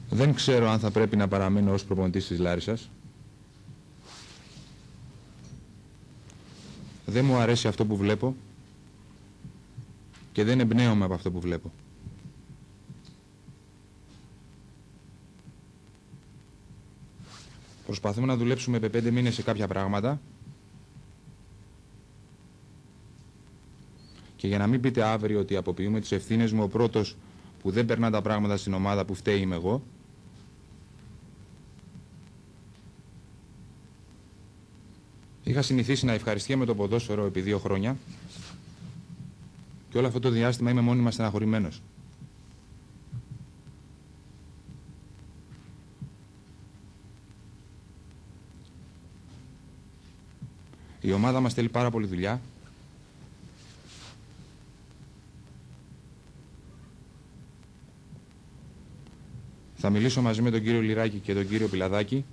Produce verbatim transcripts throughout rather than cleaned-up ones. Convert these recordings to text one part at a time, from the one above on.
Δεν ξέρω αν θα πρέπει να παραμείνω ως προπονητής της Λάρισσας. Δεν μου αρέσει αυτό που βλέπω και δεν εμπνέομαι από αυτό που βλέπω. Προσπαθούμε να δουλέψουμε επί πέντε μήνες σε κάποια πράγματα και για να μην πείτε αύριο ότι αποποιούμε τις ευθύνες μου, ο πρώτος που δεν περνά τα πράγματα στην ομάδα που φταίει είμαι εγώ. Είχα συνηθίσει να ευχαριστιέμαι το ποδόσφαιρο επί δύο χρόνια και όλο αυτό το διάστημα είμαι μόνιμα στεναχωρημένος. Η ομάδα μας θέλει πάρα πολύ δουλειά. Θα μιλήσω μαζί με τον κύριο Λιράκη και τον κύριο Πιλαδάκη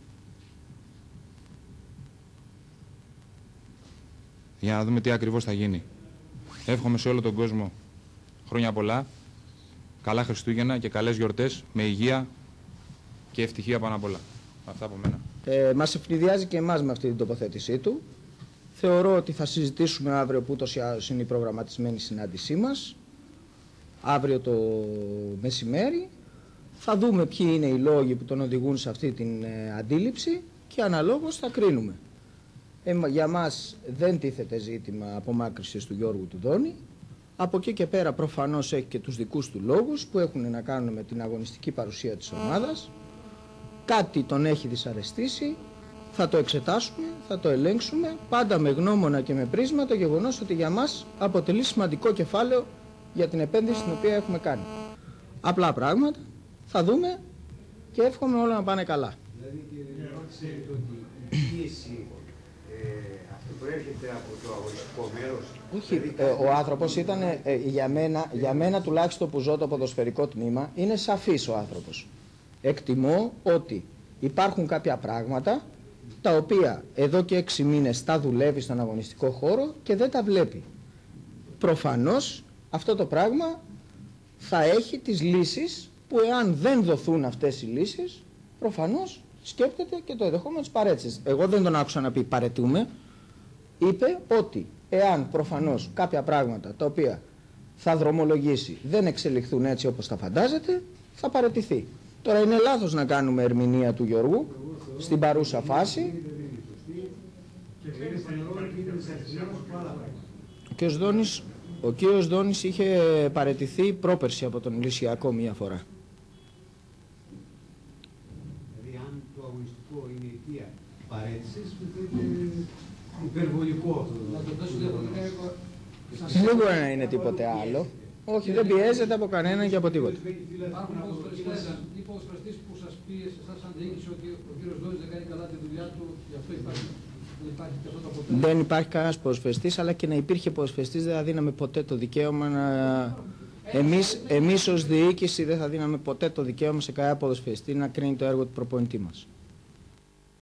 για να δούμε τι ακριβώς θα γίνει. Εύχομαι σε όλο τον κόσμο χρόνια πολλά, καλά Χριστούγεννα και καλές γιορτές με υγεία και ευτυχία πάνω απ' όλα. Αυτά από μένα. Ε, μας ευνηδιάζει και εμάς με αυτή την τοποθέτησή του. Θεωρώ ότι θα συζητήσουμε αύριο που ούτως ή άλλως είναι η προγραμματισμένη συνάντησή μας. Αύριο το μεσημέρι. Θα δούμε ποιοι είναι οι λόγοι που τον οδηγούν σε αυτή την ε, αντίληψη και αναλόγως θα κρίνουμε. Ε, για μας δεν τίθεται ζήτημα απομάκρυσης του Γιώργου του Δόνη. Από εκεί και πέρα προφανώς έχει και τους δικούς του λόγους που έχουν να κάνουν με την αγωνιστική παρουσία της ομάδας. Κάτι τον έχει δυσαρεστήσει, θα το εξετάσουμε, θα το ελέγξουμε, πάντα με γνώμονα και με πρίσμα το γεγονός ότι για μας αποτελεί σημαντικό κεφάλαιο για την επένδυση την οποία έχουμε κάνει. Απλά πράγματα, θα δούμε και εύχομαι όλα να πάνε καλά. Δηλαδή κύριε Νερό, ξέρετε ότι η πίεση ε, αυτό προέρχεται από το αγωνιστικό μέρος. Όχι, ε, ο άνθρωπος ήταν, ε, για, μένα, για μένα τουλάχιστον που ζω το ποδοσφαιρικό τμήμα, είναι σαφής ο άνθρωπος. Εκτιμώ ότι υπάρχουν κάποια πράγματα τα οποία εδώ και έξι μήνες τα δουλεύει στον αγωνιστικό χώρο και δεν τα βλέπει. Προφανώς αυτό το πράγμα θα έχει τις λύσεις που εάν δεν δοθούν αυτές οι λύσεις, προφανώς σκέπτεται και το ενδεχόμενο της παρέτησης. Εγώ δεν τον άκουσα να πει παρετούμε. Είπε ότι εάν προφανώς κάποια πράγματα τα οποία θα δρομολογήσει δεν εξελιχθούν έτσι όπως τα φαντάζεται, θα παρετηθεί. Τώρα είναι λάθος να κάνουμε ερμηνεία του Γιώργου στην παρούσα φάση. Ο κ. Δόνης, ο κύριος Δόνης είχε παρετηθεί πρόπερση από τον Ηλυσιακό μία φορά. Δηλαδή αν το αγωνιστικό είναι αιτία παρέτησης, είναι υπερβολικό αυτό. Δεν μπορεί να είναι τίποτε άλλο. Όχι, δεν πιέζεται από κανέναν και από τίποτα. Υπάρχουν ποδοσφαιριστές που σας πίεσε, σας αντίκησε ότι ο κύριος Δόνης δεν κάνει καλά τη δουλειά του, γι' αυτό υπάρχει, δεν υπάρχει και αυτό το αποτέλεσμα. Δεν υπάρχει κανένας ποδοσφαιριστής, αλλά και να υπήρχε ποδοσφαιριστής δεν θα δίναμε ποτέ το δικαίωμα να... Εμείς, εμείς ως διοίκηση δεν θα δίναμε ποτέ το δικαίωμα σε κανένα ποδοσφαιριστή να κρίνει το έργο του προπονητή μας.